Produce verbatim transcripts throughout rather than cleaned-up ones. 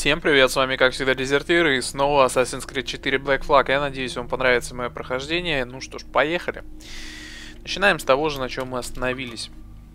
Всем привет, с вами как всегда Дезертир и снова Assassin's Creed четыре Black Flag. Я надеюсь, вам понравится мое прохождение. Ну что ж, поехали. Начинаем с того же, на чем мы остановились.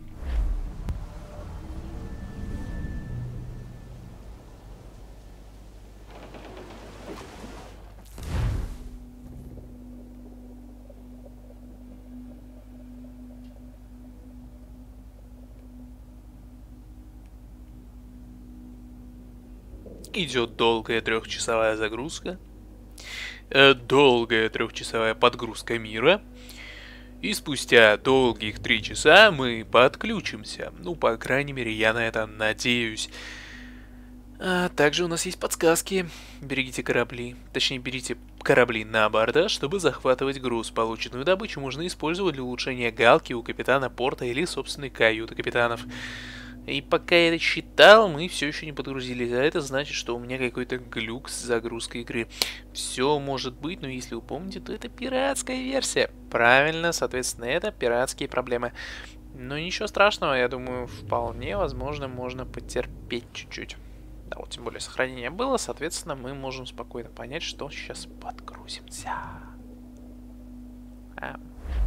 Идет долгая трехчасовая загрузка, э, долгая трехчасовая подгрузка мира, и спустя долгих три часа мы подключимся. Ну, по крайней мере, я на это надеюсь. А также у нас есть подсказки. Берегите корабли, точнее, берите корабли на борда, чтобы захватывать груз. Полученную добычу можно использовать для улучшения галки у капитана порта или собственной каюты капитанов. И пока я это считал, мы все еще не подгрузились. А это значит, что у меня какой-то глюк с загрузкой игры. Все может быть, но если вы помните, то это пиратская версия. Правильно, соответственно, это пиратские проблемы. Но ничего страшного, я думаю, вполне возможно, можно потерпеть чуть-чуть. Да, вот тем более сохранение было, соответственно, мы можем спокойно понять, что сейчас подгрузимся. А.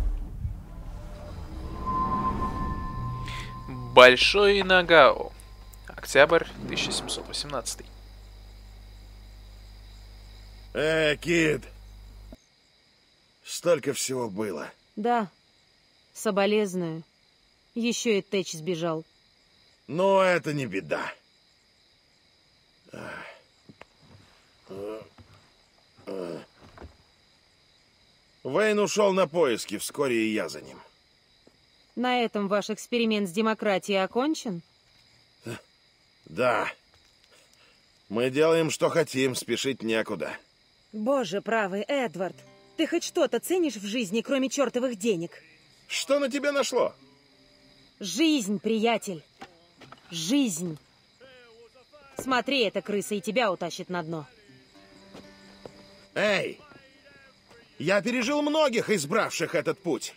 Большой Нагао. Октябрь тысяча семьсот восемнадцатый. Э, Кид. Столько всего было. Да. Соболезную. Еще и Тэч сбежал. Но это не беда. Вейн ушел на поиски, вскоре и я за ним. На этом ваш эксперимент с демократией окончен? Да. Мы делаем, что хотим, спешить некуда. Боже правый, Эдвард. Ты хоть что-то ценишь в жизни, кроме чертовых денег? Что на тебя нашло? Жизнь, приятель. Жизнь. Смотри, эта крыса и тебя утащит на дно. Эй! Я пережил многих, избравших этот путь.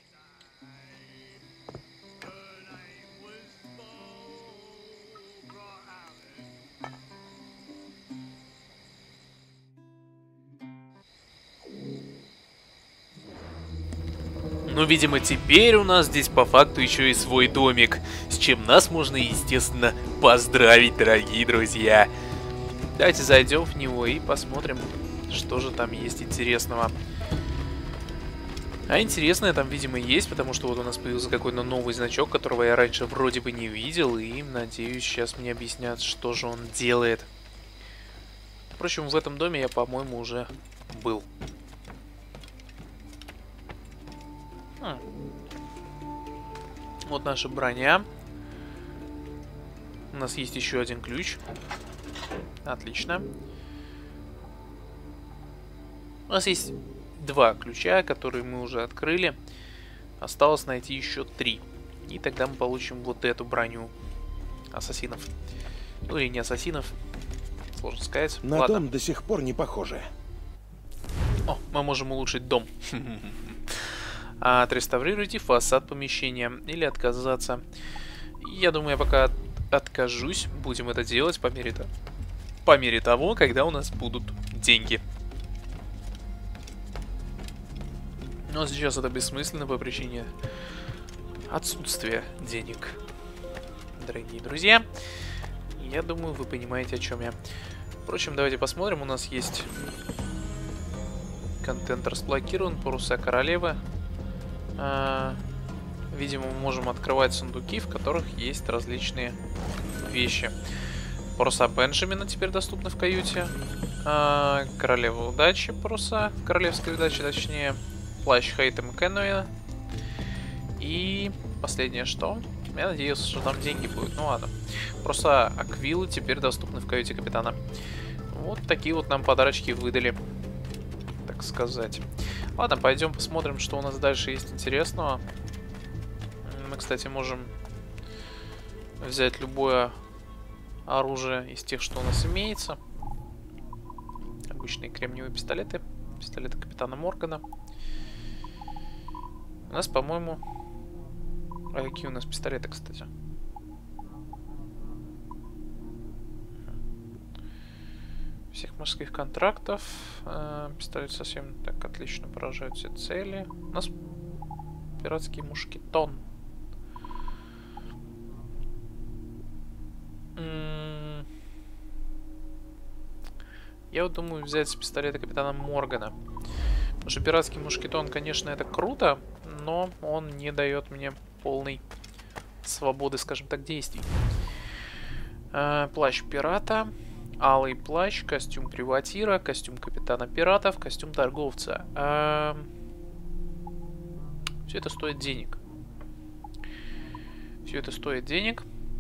Ну, видимо, теперь у нас здесь по факту еще и свой домик, с чем нас можно, естественно, поздравить, дорогие друзья. Давайте зайдем в него и посмотрим, что же там есть интересного. А интересное там, видимо, есть, потому что вот у нас появился какой-то новый значок, которого я раньше вроде бы не видел, и, надеюсь, сейчас мне объяснят, что же он делает. Впрочем, в этом доме я, по-моему, уже был. Хм. Вот наша броня. У нас есть еще один ключ. Отлично. У нас есть два ключа, которые мы уже открыли. Осталось найти еще три. И тогда мы получим вот эту броню ассасинов. Ну или не ассасинов. Сложно сказать. На Ладно. дом до сих пор не похоже. О, мы можем улучшить дом. А отреставрируйте фасад помещения или отказаться. Я думаю, я пока откажусь. Будем это делать по мере, того, по мере того, когда у нас будут деньги. Но сейчас это бессмысленно по причине отсутствия денег. Дорогие друзья, я думаю, вы понимаете, о чем я. Впрочем, давайте посмотрим. У нас есть контент разблокирован, паруса королевы. А, видимо, мы можем открывать сундуки, в которых есть различные вещи. Паруса Бенджамина теперь доступны в каюте. А, королева удачи, паруса королевской удачи, точнее. Плащ Хейтема Кенуэна. И последнее что? Я надеялся, что там деньги будут. Ну ладно. Паруса Аквилы теперь доступны в каюте капитана. Вот такие вот нам подарочки выдали, так сказать. Ладно, пойдем посмотрим, что у нас дальше есть интересного. Мы, кстати, можем взять любое оружие из тех, что у нас имеется. Обычные кремниевые пистолеты. Пистолеты капитана Моргана. У нас, по-моему... А какие у нас пистолеты, кстати? пиратских морских контрактов. Э, пистолет совсем так отлично поражает все цели. У нас пиратский мушкетон. М-м- Я вот думаю взять с пистолета капитана Моргана. Потому что пиратский мушкетон, конечно, это круто, но он не дает мне полной свободы, скажем так, действий. Э, плащ пирата, алый плащ, костюм приватира, костюм капитана пиратов, костюм торговца. Э, все это стоит денег. Все это стоит денег.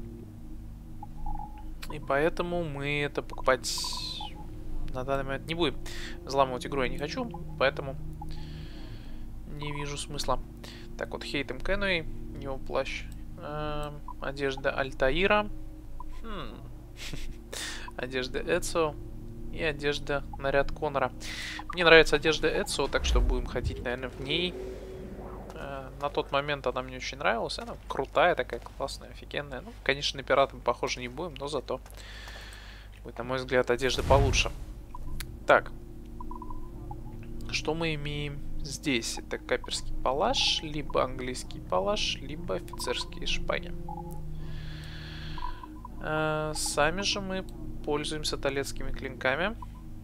И поэтому мы это покупать на данный момент не будем. Взламывать игру я не хочу, поэтому не вижу смысла. Так вот, Хейтем Кенуэй, его плащ, э, одежда Альтаира, хм. одежда Эцио и одежда наряд Конора. Мне нравится одежда Эцио, так что будем ходить, наверное, в ней. Э, на тот момент она мне очень нравилась, она крутая, такая классная, офигенная. Ну, конечно, на пиратам, похоже, не будем, но зато будет, на мой взгляд, одежда получше. Так, что мы имеем здесь? Это каперский палаш, либо английский палаш, либо офицерские шпаги. Э, сами же мы пользуемся талецкими клинками.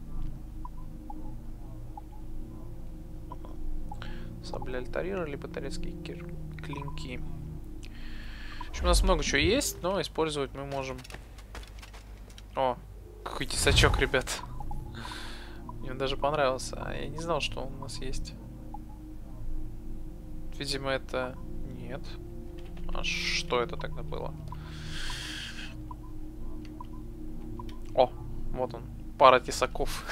Сабля Альтаира, либо талецкие клинки. В общем, у нас много чего есть, но использовать мы можем... О, какой тесачок, ребят. Мне даже понравился. А я не знал, что он у нас есть. Видимо, это... Нет. А что это тогда было? О, вот он. Пара тесаков.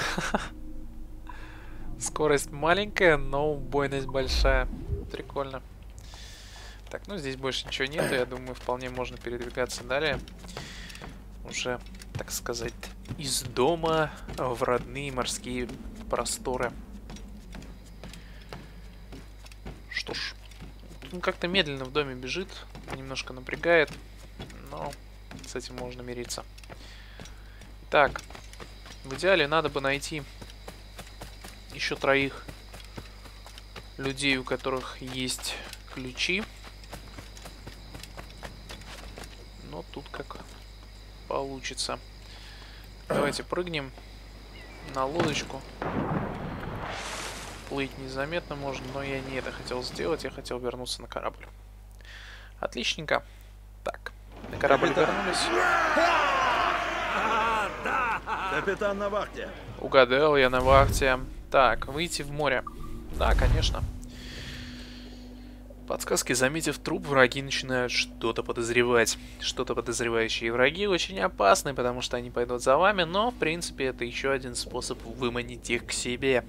Скорость маленькая, но убойность большая. Прикольно. Так, ну здесь больше ничего нету. Я думаю, вполне можно передвигаться далее. Уже, так сказать, из дома в родные морские просторы. Что ж, он как-то медленно в доме бежит, немножко напрягает, но с этим можно мириться. Так, в идеале надо бы найти еще троих людей, у которых есть ключи. Но тут как получится. Давайте прыгнем на лодочку. Плыть незаметно можно, но я не это хотел сделать. Я хотел вернуться на корабль. Отличненько. Так, на корабль вернулись. Капитан на вахте. Угадал я на вахте. Так, выйти в море. Да, конечно. Подсказки: заметив труп, враги начинают что-то подозревать. Что-то подозревающие враги очень опасны, потому что они пойдут за вами, но, в принципе, это еще один способ выманить их к себе.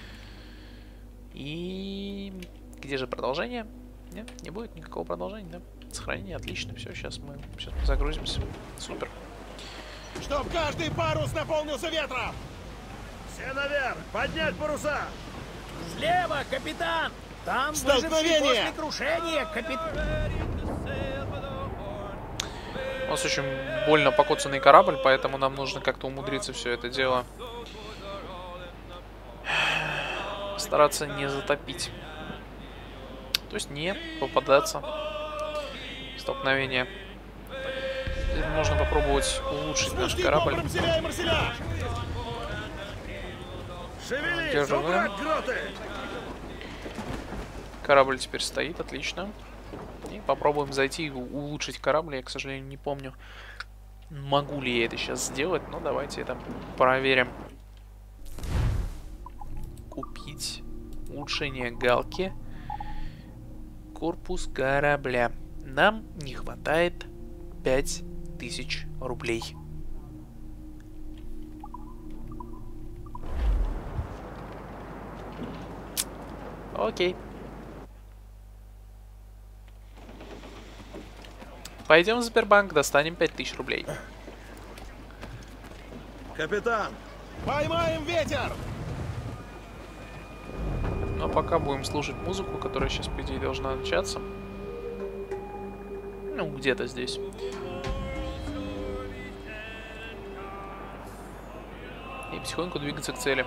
И... где же продолжение? Нет, не будет никакого продолжения, да? Сохранение, отлично, все, сейчас мы, сейчас мы загрузимся. Супер. Чтоб каждый парус наполнился ветром! Все наверх! Поднять паруса! Слева, капитан! Там Столкновение! выживший после крушения, капитан! У нас очень больно покоцанный корабль, поэтому нам нужно как-то умудриться все это дело стараться не затопить. То есть не попадаться в столкновение. Теперь можно попробовать улучшить наш корабль. Держим. Корабль теперь стоит, отлично. И попробуем зайти и улучшить корабль. Я, к сожалению, не помню, могу ли я это сейчас сделать, но давайте это проверим. Купить улучшение галки. Корпус корабля. Нам не хватает пять тысяч рублей. Окей. Пойдем в Сбербанк, достанем пять тысяч рублей. Капитан, поймаем ветер! Но пока будем слушать музыку, которая сейчас, по идее, должна начаться. Ну, где-то здесь. И потихоньку двигаться к цели.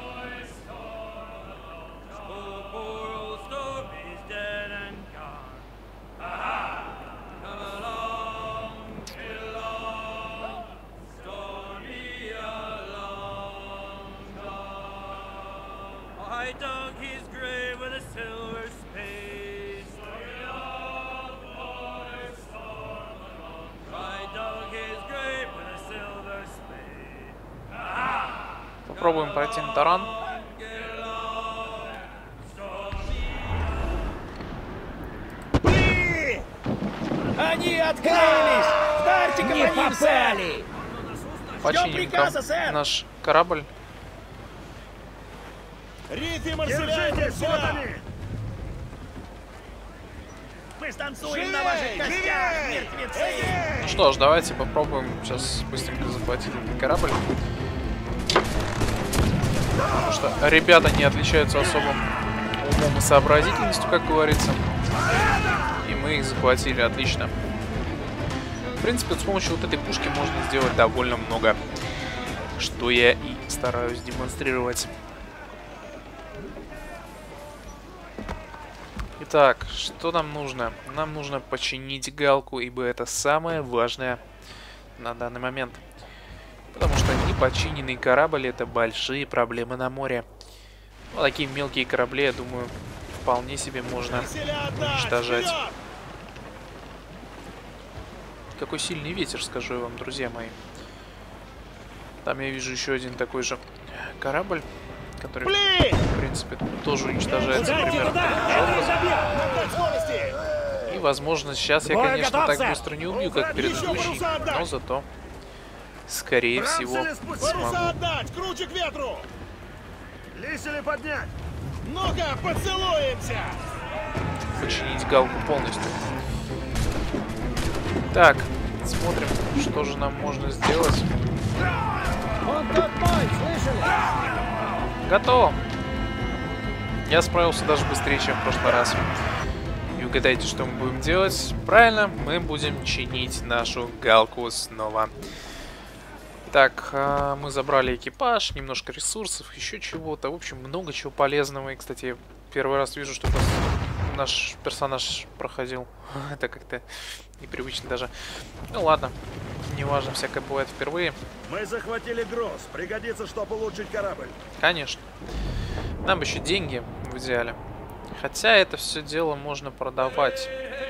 Попробуем пройти на таран. Они открылись! Вдарьте-ка по ним, попали! Починим наш корабль. Риф, Марселя, вот они! Мы станцуем на ваших костях, мертвецы! Ну что ж, давайте попробуем сейчас быстренько захватить этот корабль. Потому что ребята не отличаются особым умом и сообразительностью, как говорится. И мы их захватили, отлично. В принципе, вот с помощью вот этой пушки можно сделать довольно много. Что я и стараюсь демонстрировать. Итак, что нам нужно? Нам нужно починить галку, ибо это самое важное на данный момент. Потому что непочиненный корабль — это большие проблемы на море. Вот такие мелкие корабли, я думаю, вполне себе можно уничтожать. Какой сильный ветер, скажу я вам, друзья мои. Там я вижу еще один такой же корабль, который, в принципе, тоже уничтожается примерно таким же образом. И, возможно, сейчас я, конечно, так быстро не убью, как предыдущий, но зато, скорее всего, смогу. Круче к ветру! Лисели поднять! Ну-ка, поцелуемся! Починить галку полностью. Так, смотрим, что же нам можно сделать. Он как мой, слышали? Готово. Я справился даже быстрее, чем в прошлый раз. И угадайте, что мы будем делать? Правильно, мы будем чинить нашу галку снова. Так, мы забрали экипаж, немножко ресурсов, еще чего-то. В общем, много чего полезного. И, кстати, первый раз вижу, что наш персонаж проходил. Это как-то непривычно даже. Ну ладно, неважно, всякое бывает впервые. Мы захватили груз. Пригодится, чтобы улучшить корабль. Конечно. Нам еще деньги в идеале. Хотя это все дело можно продавать.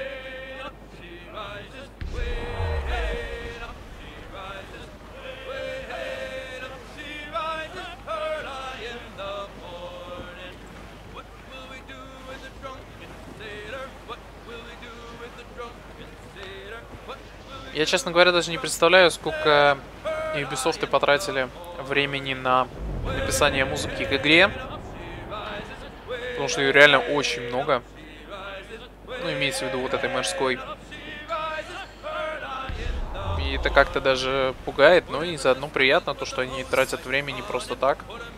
Я, честно говоря, даже не представляю, сколько Ubisoft потратили времени на написание музыки к игре. Потому что ее реально очень много. Ну, имеется в виду вот этой морской. И это как-то даже пугает, но и заодно приятно, то, что они тратят время не просто так.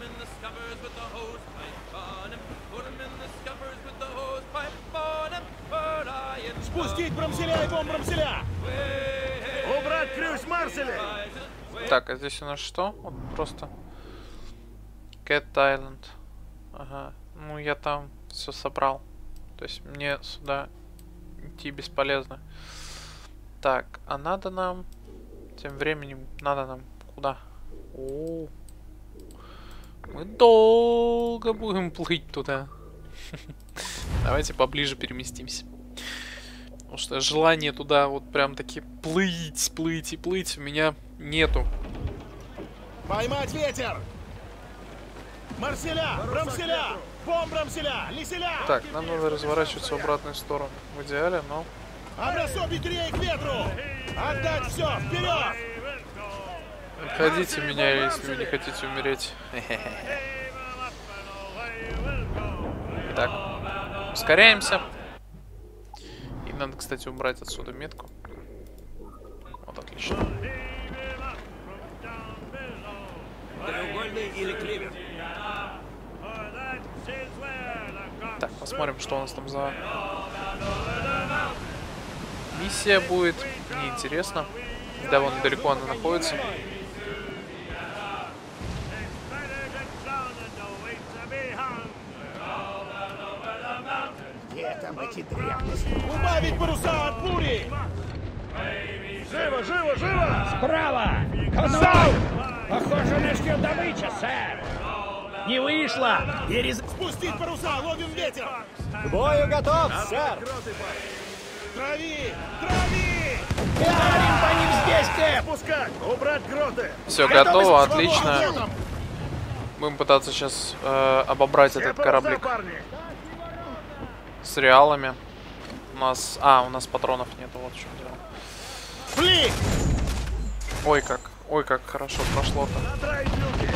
Спустить брамселя и бомбрамселя! Убрать крюсь Марселя! Так, а здесь у нас что? Вот просто Cat Island. Ага. Ну, я там все собрал. То есть мне сюда идти бесполезно. Так, а надо нам... Тем временем надо нам куда? О, мы долго будем плыть туда. Давайте поближе переместимся. Потому что желания туда вот прям таки плыть, плыть и плыть у меня нету. Поймать ветер! Марселя! Брамселя! Бомбрамселя! Лиселя! Так, нам надо разворачиваться в обратную сторону. В идеале, но... Обрасобить рей к ветру! Отдать все! Вперед! Обходите меня, если вы не хотите умереть. Так, ускоряемся. И надо, кстати, убрать отсюда метку. Вот, отлично. Треугольный или кривер? Так, посмотрим, что у нас там за миссия будет. Мне интересно, довольно далеко она находится. эти древности. Убавить паруса от бури! Живо, живо, живо! Справа! Конвой! Похоже, начнет добыча, сэр! Не вышло! Перез... Спустить паруса, ловим ветер! К бою готов, сэр! Трави! Трави! Ударим по ним здесь, Кэп! Пускать! Убрать гроты! Все Готовы готово, к свободе. отлично. Будем пытаться сейчас э, обобрать Все этот паруса, кораблик парни! с реалами. У нас... А, у нас патронов нету, вот в чем дело. Фли! Ой, как. Ой, как хорошо прошло-то. Надраить люки!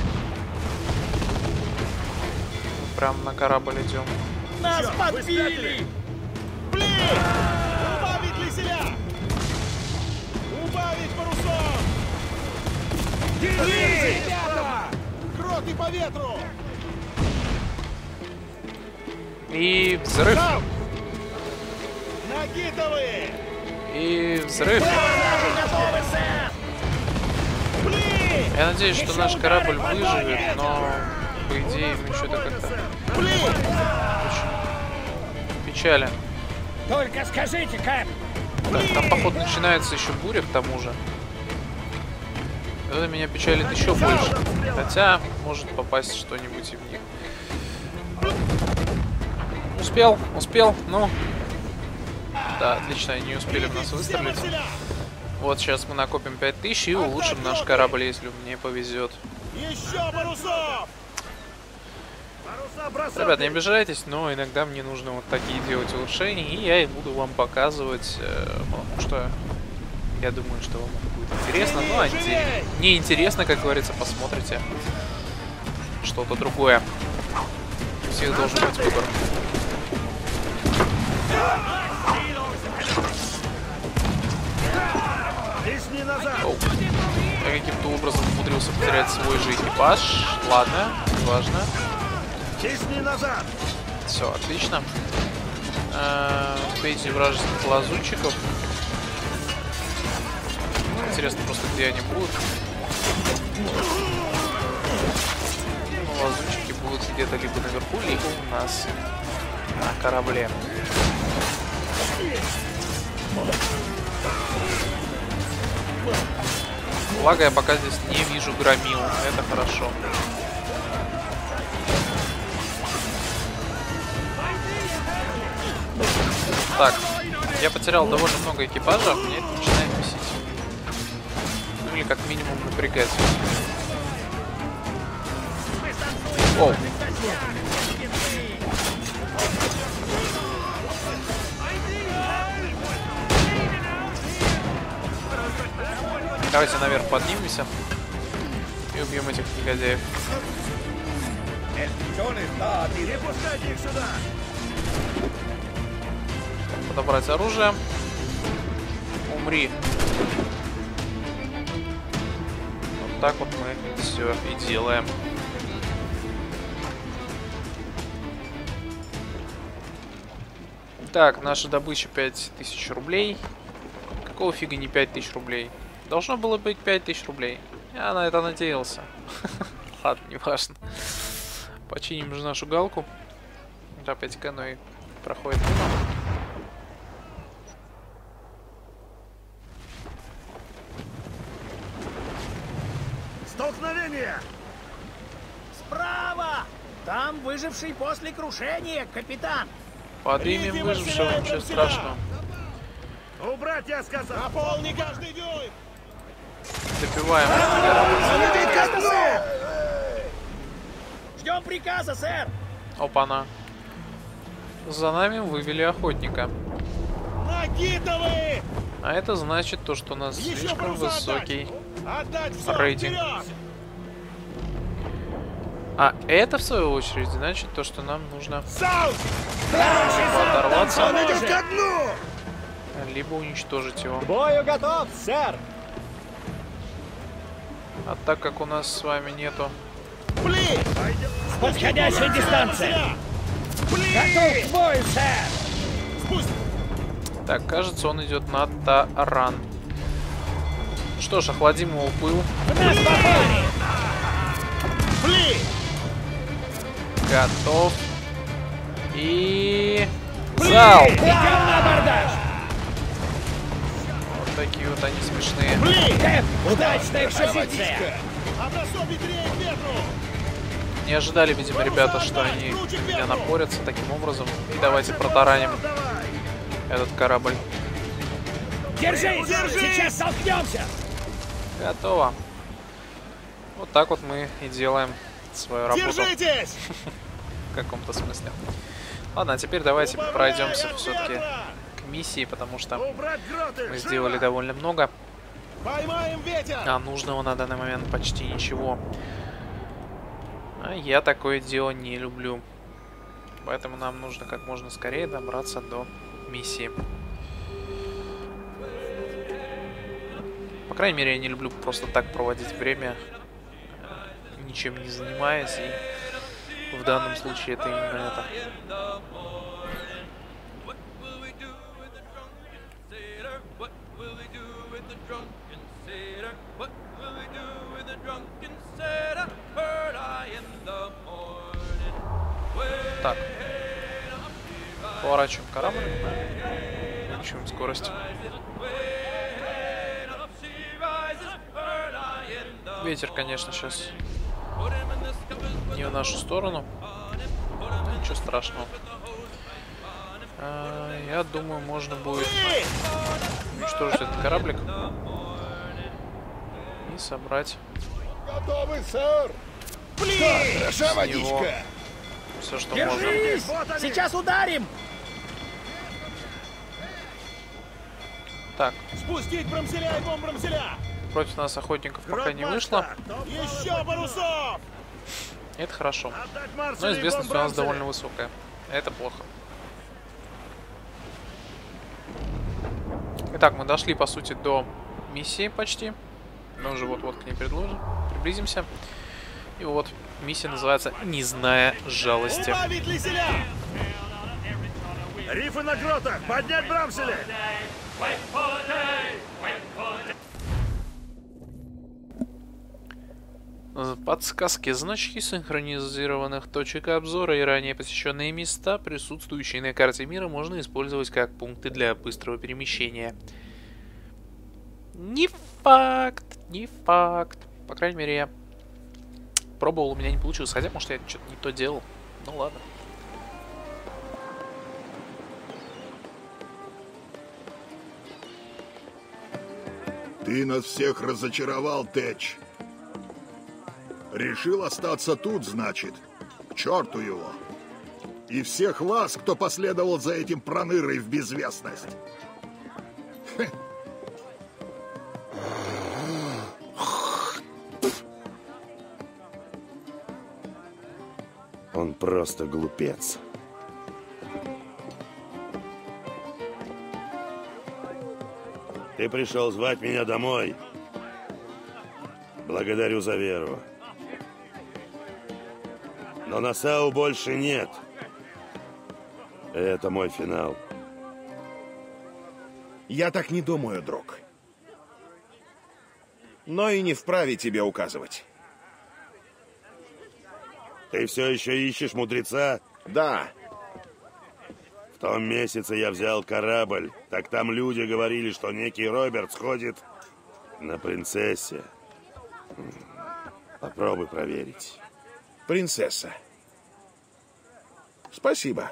Прям на корабль идем. Нас Чёрт, вы подбили! спятили? Фли! Убавить леселя! Убавить паруса! Фли! Гроты по ветру! И взрыв. Сам! Нагитовые! И взрыв. Готовы, сэр! Фли! Я надеюсь, что наш корабль выживет, но по идее ему что-то как-то Фли! печален. Только скажите, Кэп! Так, там, походу, начинается еще буря к тому же. Это меня печалит еще больше. Хотя, может попасть что-нибудь и в них. Успел, успел, ну. Да, отлично, они не успели в нас выстрелить. Вот сейчас мы накопим пять тысяч и улучшим наш корабль, если мне повезет. Еще парусов! Паруса бросать! Ребят, не обижайтесь, но иногда мне нужно вот такие делать улучшения, и я их буду вам показывать, э, потому что я думаю, что вам это будет интересно. Ну, а те- не интересно, как говорится, посмотрите что-то другое. У всех должен быть выбор. Лесни назад! Оу. Я каким-то образом умудрился потерять свой же экипаж. Ладно, неважно. Лесни назад! Все, отлично. Убейте вражеских лазутчиков. Интересно просто, где они будут. Ну, лазутчики будут где-то либо наверху, либо у нас на корабле. Благо, я пока здесь не вижу громил. Это хорошо. Так, я потерял довольно много экипажа, мне это начинает бесить. Ну или как минимум напрягать. Оу. Давайте наверх поднимемся и убьем этих негодяев. Не пускайте их сюда! Подобрать оружие. Умри. Вот так вот мы все и делаем. Так, наша добыча пять тысяч рублей. Какого фига не пять тысяч рублей? Должно было быть пять тысяч рублей. Я на это надеялся. Ладно, не важно. Починим же нашу галку. Опять-ка, ну и проходит мимо. Столкновение! Справа! Там выживший после крушения, капитан! Поднимем выжившего, ничего страшного. Убрать, я сказал! Наполни каждый дюйм! Добиваем. Ждем приказа, сэр! Опа-на. За нами вывели охотника. Нагитовые! А это значит то, что у нас Еще слишком паруса высокий Отдать все рейтинг. вперед! А это, в свою очередь, значит то, что нам нужно Саут! оторваться, Он идет ко дну! либо уничтожить его. К бою готов, сэр! А так как у нас с вами нету... Пли! Подходящая дистанция! Пли! Готов к бою, сэр! Спусть! Так, кажется, он идет на таран. Ну что ж, охладим его пыл. В нас попали! Пли! Готов. И... Залп! Идем на абордаж! Вот такие вот они смешные. Блин! Удачная позиция! Образцов ветрее к ветру! Не ожидали, видимо, ребята, что они на меня напорятся таким образом. И давайте протараним этот корабль. Держись! Держись! Сейчас столкнемся! Готово. Вот так вот мы и делаем свою работу. Держитесь! В каком-то смысле. Ладно, а теперь давайте пройдемся все-таки к миссии, потому что Убрать гроты! мы Живо! сделали довольно много, Поймаем ветер! а нужного на данный момент почти ничего. А я такое дело не люблю. Поэтому нам нужно как можно скорее добраться до миссии. По крайней мере, я не люблю просто так проводить время, ничем не занимаясь, и в данном случае это именно это. Так. Поворачиваем корабль. Увеличиваем скорость. Ветер, конечно, сейчас не в нашу сторону. Но ничего страшного. А, я думаю, можно будет уничтожить этот кораблик и собрать Готовы, сэр! Блин! Хороша водичка! Все, что можно. Держись! Сейчас ударим! Так, Спустить брамселя и бомбрамселя! против нас охотников пока не вышло. Еще парусов! Это хорошо. Отдать Но Марселю и известность у нас бомбрамселя! довольно высокая. Это плохо. Итак, мы дошли, по сути, до миссии почти. Мы уже вот-вот к ней предложим. Приблизимся. И вот, миссия называется «Не зная жалости». Убавить лиселя! Рифы на гротах! Поднять брамсели! Подсказки, значки синхронизированных точек обзора и ранее посещенные места, присутствующие на карте мира, можно использовать как пункты для быстрого перемещения. Не факт, не факт. По крайней мере, я пробовал, у меня не получилось. Хотя, может, я что-то не то делал. Ну ладно. Ты нас всех разочаровал, Тэч. Решил остаться тут, значит? К черту его. И всех вас, кто последовал за этим пронырой в безвестность. Хе. Он просто глупец. Ты пришел звать меня домой. Благодарю за веру. Но Насау больше нет. Это мой финал. Я так не думаю, друг. Но и не вправе тебе указывать. Ты все еще ищешь мудреца? Да. В том месяце я взял корабль. Так там люди говорили, что некий Роберт сходит на принцессе. Попробуй проверить. Принцесса. Спасибо.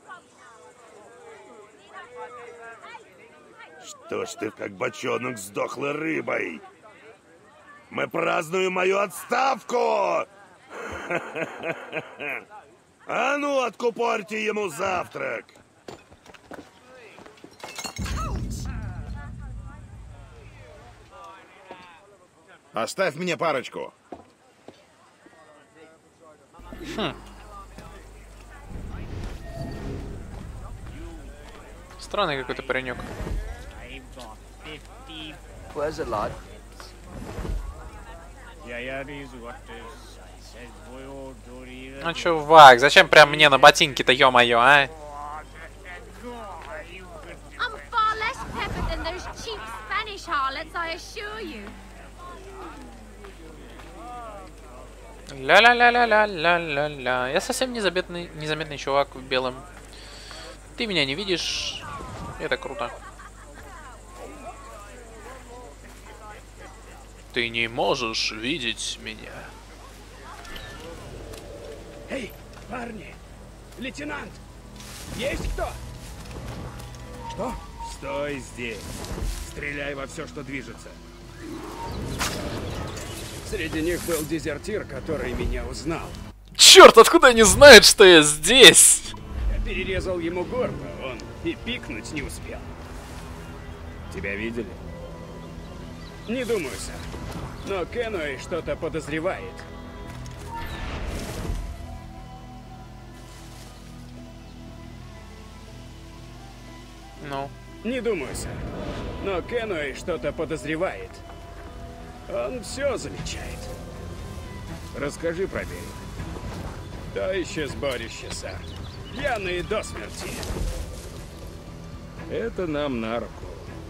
Что ж ты как бочонок с дохлой рыбой? Мы празднуем мою отставку! А ну, откупорьте ему завтрак! Оставь мне парочку. Хм. Странный какой-то паренек. Where's it like? Ну чувак, зачем прям мне на ботинки-то, ё-моё, а? I'm far less peppered than those cheap Spanish harlots, I assure you. Ля-ля-ля-ля-ля-ля-ля-ля. Я совсем незаметный, незаметный чувак в белом Ты меня не видишь. Это круто. Ты не можешь видеть меня. Эй, парни! Лейтенант! Есть кто? Что? Стой здесь. Стреляй во все, что движется. Среди них был дезертир, который меня узнал. Черт, откуда они знают, что я здесь? Я перерезал ему горло, он и пикнуть не успел. Тебя видели? Не думаю, сэр. Но Кенуэй что-то подозревает. Ну? Не думаю, сэр. Но Кенуэй что-то подозревает. Он все замечает. Расскажи про берег. То еще сборище, сэр. Пьяные до смерти. Это нам на руку.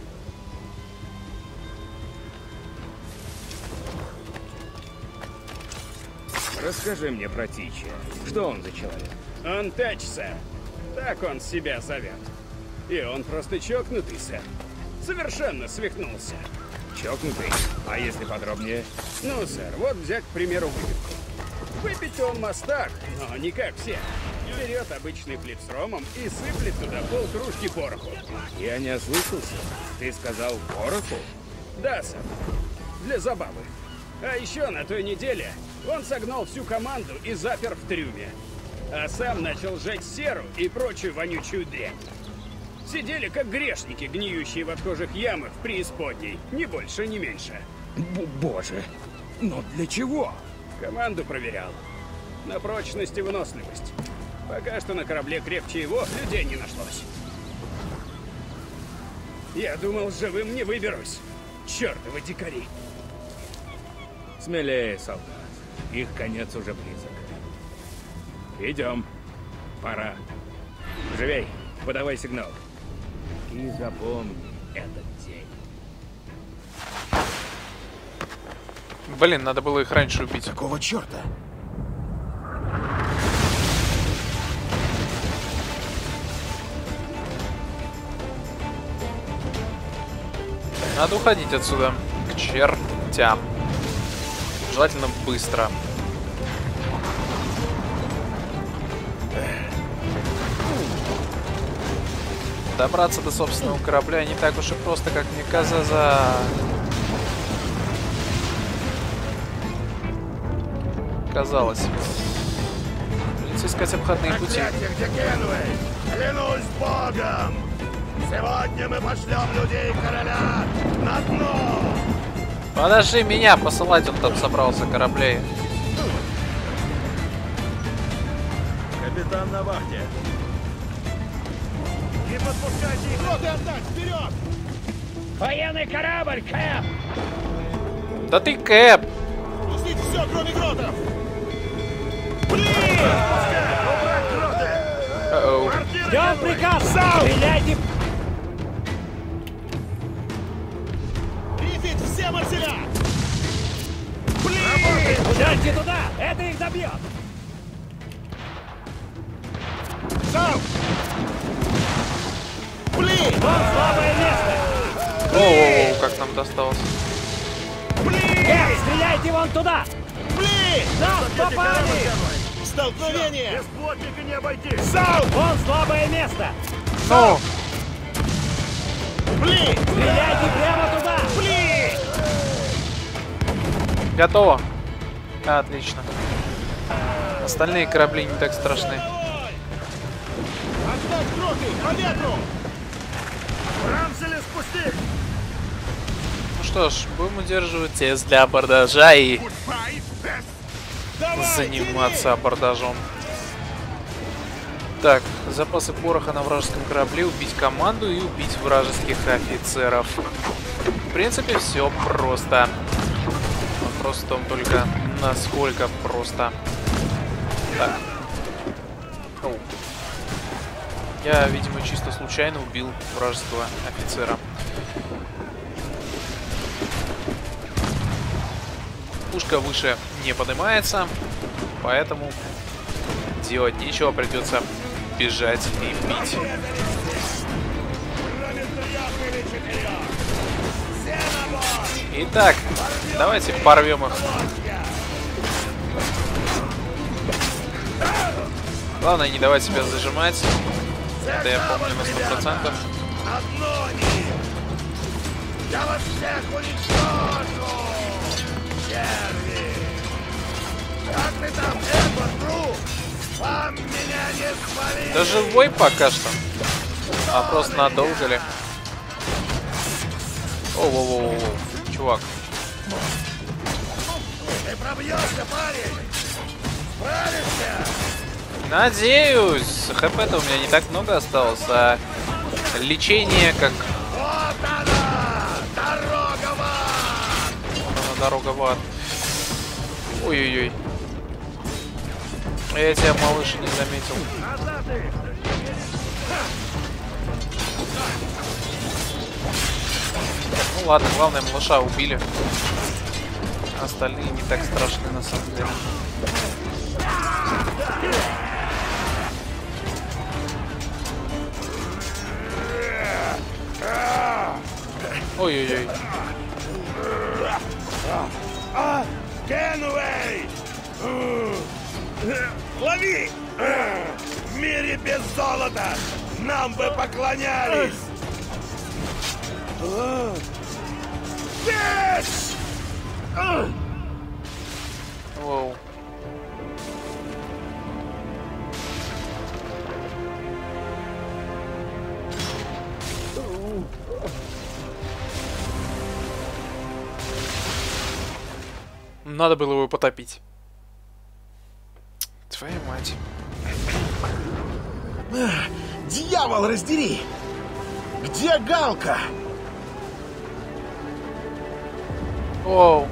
Расскажи мне про Тича. Что он за человек? Он Тэч, сэр. Так он себя зовет. И он просто чокнутый, сэр. Совершенно свихнулся. Чокнутый? А если подробнее? Ну, сэр, вот взять, к примеру, выпивку. Выпить он мастак, но не как все. Берет обычный флип с ромом и сыплет туда полкружки пороху. Я не ослышался. Ты сказал пороху? Да, сэр. Для забавы. А еще на той неделе он согнал всю команду и запер в трюме. А сам начал жечь серу и прочую вонючую дрянь. Сидели как грешники, гниющие в отхожих ямах в преисподней. Ни больше, ни меньше. Б Боже, но для чего? Команду проверял. На прочность и выносливость. Пока что на корабле крепче его людей не нашлось. Я думал, живым не выберусь. Чёртовы дикари. Смелее, солдат. Их конец уже близок. Идем. Пора. Живей, подавай сигнал. И запомни этот день. Блин, надо было их раньше убить. Какого черта? Надо уходить отсюда. К чертям. Желательно быстро. Добраться до собственного корабля не так уж и просто, как мне казалось. Казалось. Придется искать обходные пути. Где Кенуэй? Клянусь богом! Сегодня мы пошлем людей короля на дно! Подожди меня, посылать он там собрался кораблей. Капитан на вахте. Не подпускайте их! Роты отдать! Вперед! Военный корабль, Кэп! Да ты Кэп! Пустите все, кроме гротов! Блин! Убрать гроты! Ждем приказ! Стреляйте! Рифить все марселя! Блин! Ударьте туда! Это их добьет! Сам! Блин! Вон слабое место! О, как нам досталось. Блин! Эй, стреляйте вон туда! Блин! Нас попали! Столкновение! Без плотника не обойти! Сау! Вон слабое место! Ну! Блин! Стреляйте прямо туда! Блин! Готово. Отлично. Остальные корабли не так страшны. Отдать гроты! По ветру! Рамсели спусти! Ну что ж, будем удерживать тест для абордажа и Давай, заниматься тяни! абордажом. Так, запасы пороха на вражеском корабле, убить команду и убить вражеских офицеров. В принципе, все просто. Вопрос в том только, насколько просто. Так. Оу. Я, видимо, чисто случайно убил вражеского офицера. Пушка выше не поднимается, поэтому делать нечего, придется бежать и бить. Итак, давайте порвем их. Главное, не давать себя зажимать. Это я помню на сто процентов. Я вас всех уничтожу! Черви! Как ты там, Эдвард, друг? Вам меня не спалить! Да живой пока что. А просто надолго ли? Оу-оу-оу-оу. Чувак. Ты пробьешься, парень! Справишься! Надеюсь. ХП-то у меня не так много осталось, а лечение как... Вот она! Дорога в ад! Вот она, дорога в ад. Ой-ой-ой. Я тебя, малыш, не заметил. Ну ладно, главное, малыша убили. Остальные не так страшны на самом деле. Ой-ой-ой. А, Кенуэй! Лови! В мире без золота нам бы поклонялись! Здесь! Воу. Надо было его потопить. Твою мать. Дьявол, раздери! Где Галка? Оу.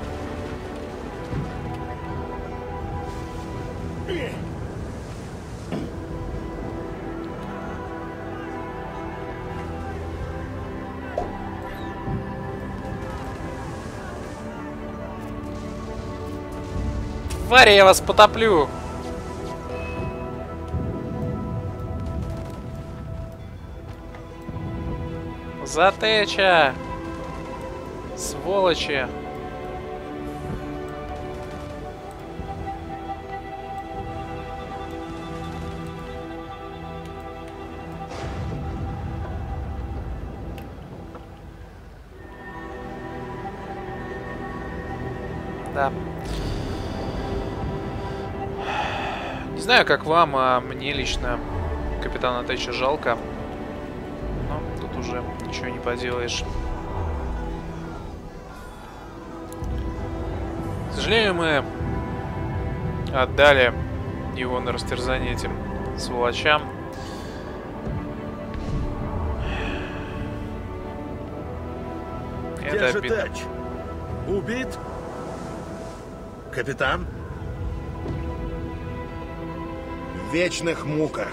Твари, я вас потоплю. Затеча. Сволочи. Да. Не знаю, как вам, а мне лично капитана Тэтча жалко. Но тут уже ничего не поделаешь. К сожалению, мы отдали его на растерзание этим сволочам. Где Это же обидно. Тэтч? Убит? Капитан? В вечных муках.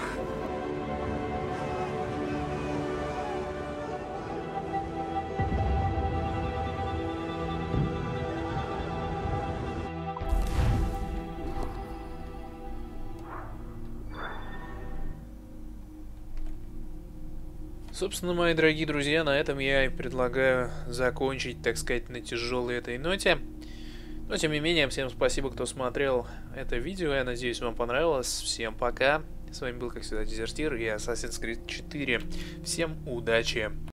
Собственно, мои дорогие друзья, на этом я и предлагаю закончить, так сказать, на тяжелой этой ноте. Но, тем не менее, всем спасибо, кто смотрел это видео. Я надеюсь, вам понравилось. Всем пока. С вами был, как всегда, Дезертир и Assassin's Creed четыре. Всем удачи!